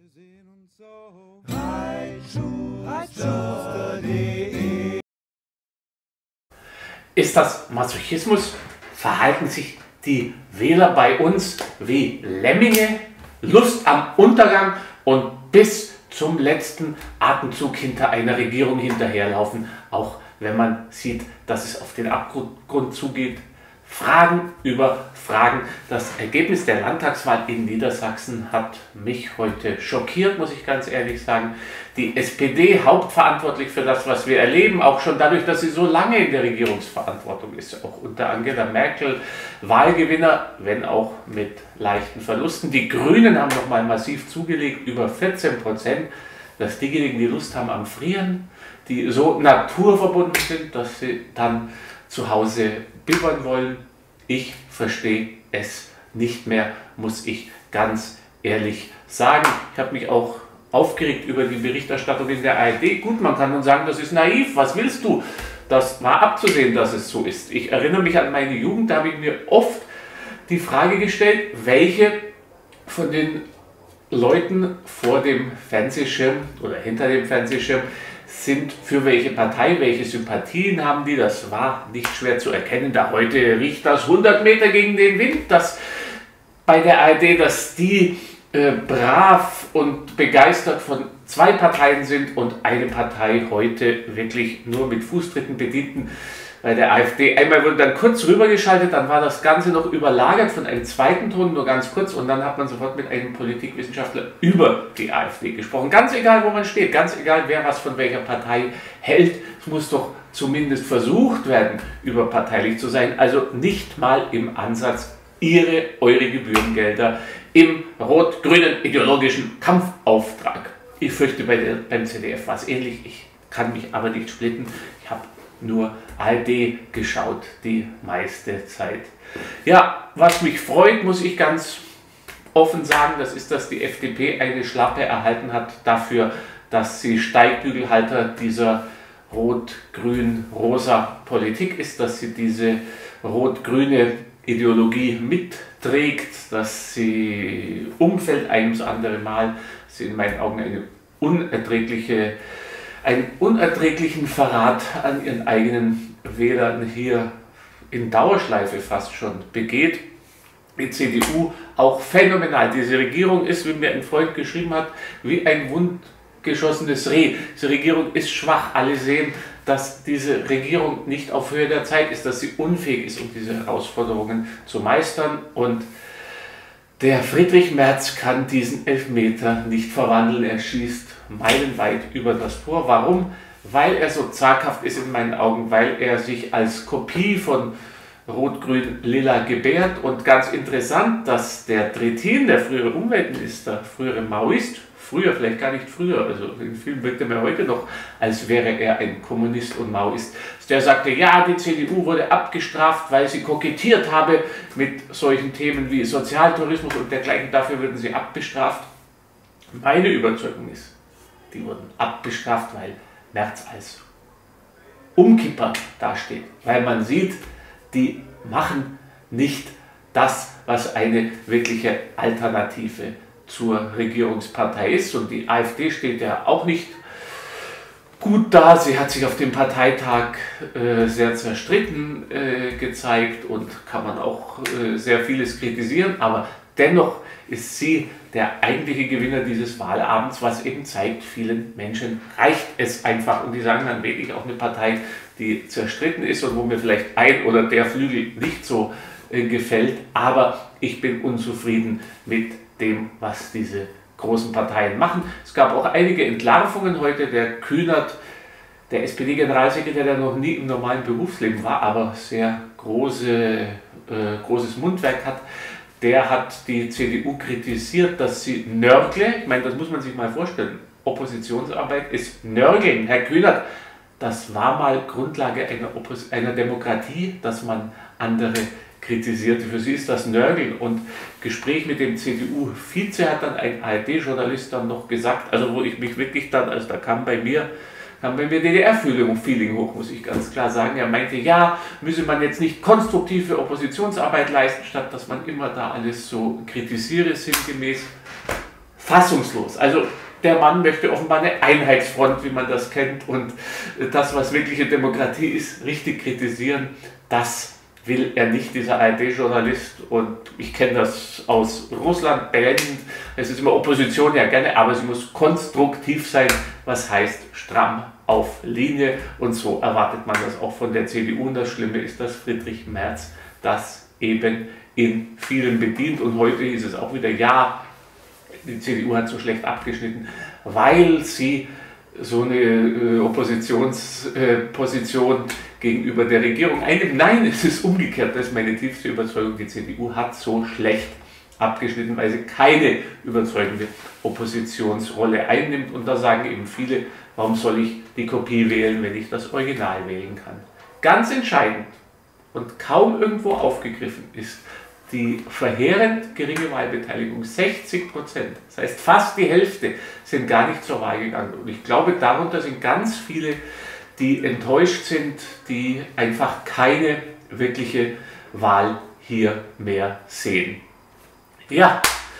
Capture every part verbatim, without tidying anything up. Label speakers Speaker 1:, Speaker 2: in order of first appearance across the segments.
Speaker 1: Wir sehen uns auf reitschuster punkt de.
Speaker 2: Ist das Masochismus? Verhalten sich die Wähler bei uns wie Lemminge? Lust am Untergang und bis zum letzten Atemzug hinter einer Regierung hinterherlaufen, auch wenn man sieht, dass es auf den Abgrund zugeht. Fragen über Fragen. Das Ergebnis der Landtagswahl in Niedersachsen hat mich heute schockiert, muss ich ganz ehrlich sagen. Die S P D, hauptverantwortlich für das, was wir erleben, auch schon dadurch, dass sie so lange in der Regierungsverantwortung ist, auch unter Angela Merkel, Wahlgewinner, wenn auch mit leichten Verlusten. Die Grünen haben nochmal massiv zugelegt, über vierzehn Prozent, dass diejenigen, die Lust haben am Frieren, die so naturverbunden sind, dass sie dann zu Hause bibbern wollen. Ich verstehe es nicht mehr, muss ich ganz ehrlich sagen. Ich habe mich auch aufgeregt über die Berichterstattung in der A R D. Gut, man kann nun sagen, das ist naiv, was willst du? Das war abzusehen, dass es so ist. Ich erinnere mich an meine Jugend, da habe ich mir oft die Frage gestellt, welche von den Leuten vor dem Fernsehschirm oder hinter dem Fernsehschirm sind für welche Partei, welche Sympathien haben die, das war nicht schwer zu erkennen, da heute riecht das hundert Meter gegen den Wind, dass bei der A R D, dass die äh, brav und begeistert von zwei Parteien sind und eine Partei heute wirklich nur mit Fußtritten bedienten. Bei der AfD einmal wurde dann kurz rübergeschaltet, dann war das Ganze noch überlagert von einem zweiten Ton, nur ganz kurz, und dann hat man sofort mit einem Politikwissenschaftler über die AfD gesprochen. Ganz egal, wo man steht, ganz egal, wer was von welcher Partei hält, es muss doch zumindest versucht werden, überparteilich zu sein, also nicht mal im Ansatz ihre, eure Gebührengelder im rot-grünen ideologischen Kampfauftrag. Ich fürchte, bei der, beim Z D F war es ähnlich, ich kann mich aber nicht splitten, ich habe nur A R D geschaut die meiste Zeit. Ja, was mich freut, muss ich ganz offen sagen, das ist, dass die F D P eine Schlappe erhalten hat dafür, dass sie Steigbügelhalter dieser rot-grün-rosa Politik ist, dass sie diese rot-grüne Ideologie mitträgt, dass sie umfällt ein ums andere Mal, dass sie in meinen Augen eine unerträgliche einen unerträglichen Verrat an ihren eigenen Wählern hier in Dauerschleife fast schon begeht. Die C D U auch phänomenal. Diese Regierung ist, wie mir ein Freund geschrieben hat, wie ein wundgeschossenes Reh. Diese Regierung ist schwach. Alle sehen, dass diese Regierung nicht auf Höhe der Zeit ist, dass sie unfähig ist, um diese Herausforderungen zu meistern. Und der Friedrich Merz kann diesen Elfmeter nicht verwandeln. Er schießt meilenweit über das Tor. Warum? Weil er so zaghaft ist in meinen Augen, weil er sich als Kopie von Rot-Grün-Lila gebärt. Und ganz interessant, dass der Trittin, der frühere Umweltminister, frühere Maoist, früher, vielleicht gar nicht früher, also im Film wirkt er mir heute noch, als wäre er ein Kommunist und Maoist, der sagte, ja, die C D U wurde abgestraft, weil sie kokettiert habe mit solchen Themen wie Sozialtourismus und dergleichen, dafür würden sie abbestraft. Meine Überzeugung ist, die wurden abbestraft, weil Merz als Umkipper dasteht, weil man sieht, die machen nicht das, was eine wirkliche Alternative zur Regierungspartei ist. Und die AfD steht ja auch nicht gut da. Sie hat sich auf dem Parteitag äh, sehr zerstritten äh, gezeigt und kann man auch äh, sehr vieles kritisieren, aber dennoch ist sie der eigentliche Gewinner dieses Wahlabends, was eben zeigt, vielen Menschen reicht es einfach und die sagen dann wirklich auch eine Partei, die zerstritten ist und wo mir vielleicht ein oder der Flügel nicht so äh, gefällt, aber ich bin unzufrieden mit dem, was diese großen Parteien machen. Es gab auch einige Entlarvungen heute. Der Kühnert, der S P D-Generalsekretär, der noch nie im normalen Berufsleben war, aber sehr große, äh, großes Mundwerk hat, der hat die C D U kritisiert, dass sie nörgle. Ich meine, das muss man sich mal vorstellen. Oppositionsarbeit ist Nörgeln. Herr Kühnert, das war mal Grundlage einer, Oppos einer Demokratie, dass man andere kritisierte. Für sie ist das Nörgeln. Und Gespräch mit dem C D U-Vize hat dann ein A R D-Journalist dann noch gesagt, also wo ich mich wirklich dann, also da kam bei mir, kam bei mir D D R-Feeling hoch, muss ich ganz klar sagen. Er meinte, ja, müsse man jetzt nicht konstruktive Oppositionsarbeit leisten, statt dass man immer da alles so kritisiere, sinngemäß. fassungslos. Also der Mann möchte offenbar eine Einheitsfront, wie man das kennt, und das, was wirkliche Demokratie ist, richtig kritisieren, das will er nicht, dieser A R D-Journalist. Und ich kenne das aus Russland blendend. Es ist immer Opposition, ja gerne, aber sie muss konstruktiv sein, was heißt stramm auf Linie. Und so erwartet man das auch von der C D U. Und das Schlimme ist, dass Friedrich Merz das eben in vielen bedient. Und heute hieß es auch wieder, ja, die C D U hat so schlecht abgeschnitten, weil sie so eine äh, Oppositionsposition äh, gegenüber der Regierung einnimmt. Nein, es ist umgekehrt, das ist meine tiefste Überzeugung. Die C D U hat so schlecht abgeschnitten, weil sie keine überzeugende Oppositionsrolle einnimmt. Und da sagen eben viele, warum soll ich die Kopie wählen, wenn ich das Original wählen kann? Ganz entscheidend und kaum irgendwo aufgegriffen ist die verheerend geringe Wahlbeteiligung, sechzig Prozent. Das heißt, fast die Hälfte sind gar nicht zur Wahl gegangen. Und ich glaube, darunter sind ganz viele, die enttäuscht sind, die einfach keine wirkliche Wahl hier mehr sehen. Ja,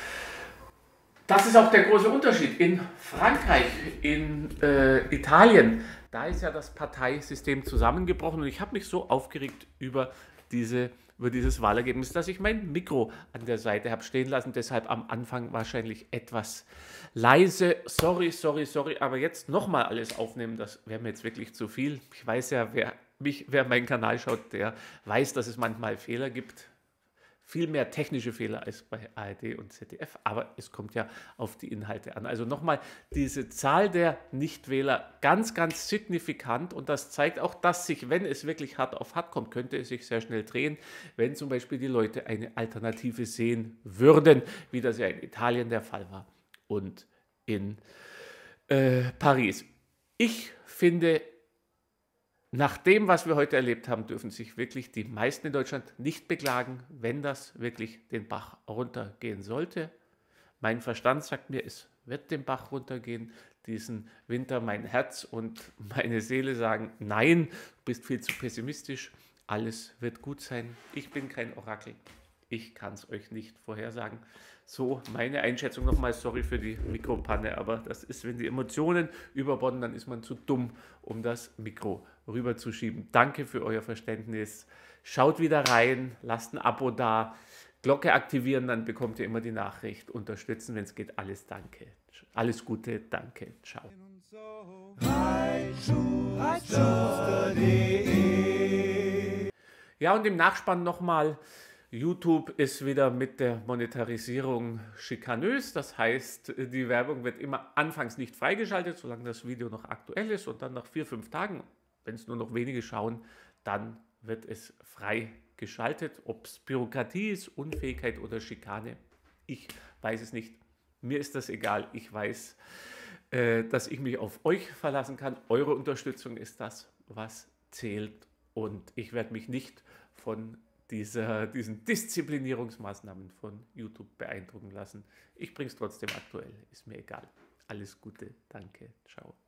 Speaker 2: das ist auch der große Unterschied. In Frankreich, in äh, Italien, da ist ja das Parteisystem zusammengebrochen und ich habe mich so aufgeregt über diese über dieses Wahlergebnis, dass ich mein Mikro an der Seite habe stehen lassen, deshalb am Anfang wahrscheinlich etwas leise. Sorry, sorry, sorry, aber jetzt nochmal alles aufnehmen, das wäre mir jetzt wirklich zu viel. Ich weiß ja, wer, mich, wer meinen Kanal schaut, der weiß, dass es manchmal Fehler gibt. Viel mehr technische Fehler als bei A R D und Z D F, aber es kommt ja auf die Inhalte an. Also nochmal, diese Zahl der Nichtwähler ganz, ganz signifikant und das zeigt auch, dass sich, wenn es wirklich hart auf hart kommt, könnte es sich sehr schnell drehen, wenn zum Beispiel die Leute eine Alternative sehen würden, wie das ja in Italien der Fall war und in äh, Paris. Ich finde, nach dem, was wir heute erlebt haben, dürfen sich wirklich die meisten in Deutschland nicht beklagen, wenn das wirklich den Bach runtergehen sollte. Mein Verstand sagt mir, es wird den Bach runtergehen. Diesen Winter mein Herz und meine Seele sagen, nein, du bist viel zu pessimistisch, alles wird gut sein. Ich bin kein Orakel, ich kann es euch nicht vorhersagen. So meine Einschätzung nochmal, sorry für die Mikropanne, aber das ist, wenn die Emotionen überborden, dann ist man zu dumm, um das Mikro rüberzuschieben. Danke für euer Verständnis. Schaut wieder rein, lasst ein Abo da, Glocke aktivieren, dann bekommt ihr immer die Nachricht. Unterstützen, wenn es geht. Alles danke. Alles Gute, danke. Ciao. Ja, und im Nachspann nochmal, YouTube ist wieder mit der Monetarisierung schikanös. Das heißt, die Werbung wird immer anfangs nicht freigeschaltet, solange das Video noch aktuell ist. Und dann nach vier, fünf Tagen, wenn es nur noch wenige schauen, dann wird es freigeschaltet. Ob es Bürokratie ist, Unfähigkeit oder Schikane, ich weiß es nicht. Mir ist das egal. Ich weiß, äh, dass ich mich auf euch verlassen kann. Eure Unterstützung ist das, was zählt. Und ich werde mich nicht von Dieser, diesen Disziplinierungsmaßnahmen von YouTube beeindrucken lassen. Ich bringe es trotzdem aktuell, ist mir egal. Alles Gute, danke, ciao.